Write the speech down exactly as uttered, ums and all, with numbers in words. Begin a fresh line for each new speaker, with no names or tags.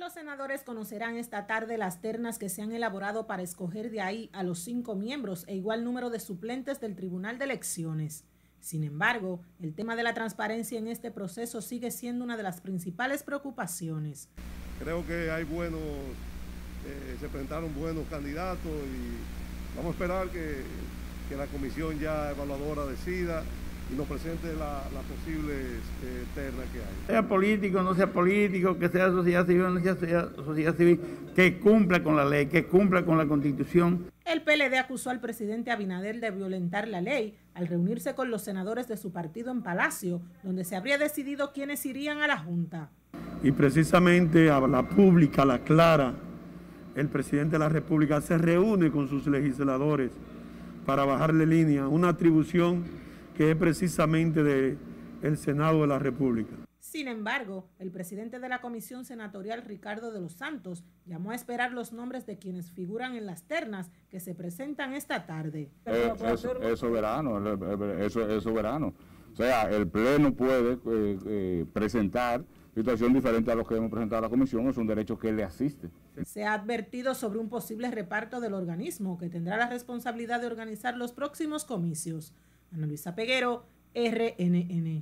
Los senadores conocerán esta tarde las ternas que se han elaborado para escoger de ahí a los cinco miembros e igual número de suplentes del Tribunal de Elecciones. Sin embargo, el tema de la transparencia en este proceso sigue siendo una de las principales preocupaciones.
Creo que hay buenos, eh, se presentaron buenos candidatos y vamos a esperar que, que la comisión ya evaluadora decida y nos presente las la posibles eh, ternas que hay.
Sea político, no sea político, que sea sociedad civil, no sea sociedad civil, que cumpla con la ley, que cumpla con la Constitución.
El P L D acusó al presidente Abinader de violentar la ley al reunirse con los senadores de su partido en Palacio, donde se habría decidido quiénes irían a la Junta.
Y precisamente a la pública, a la clara, el presidente de la República se reúne con sus legisladores para bajarle línea, una atribución que es precisamente del Senado de la República.
Sin embargo, el presidente de la Comisión Senatorial, Ricardo de los Santos, llamó a esperar los nombres de quienes figuran en las ternas que se presentan esta tarde.
Es, es, es soberano, eso es soberano. O sea, el Pleno puede eh, eh, presentar situación diferente a lo que hemos presentado a la Comisión, es un derecho que le asiste.
Se ha advertido sobre un posible reparto del organismo que tendrá la responsabilidad de organizar los próximos comicios. Ana Luisa Peguero, R N N.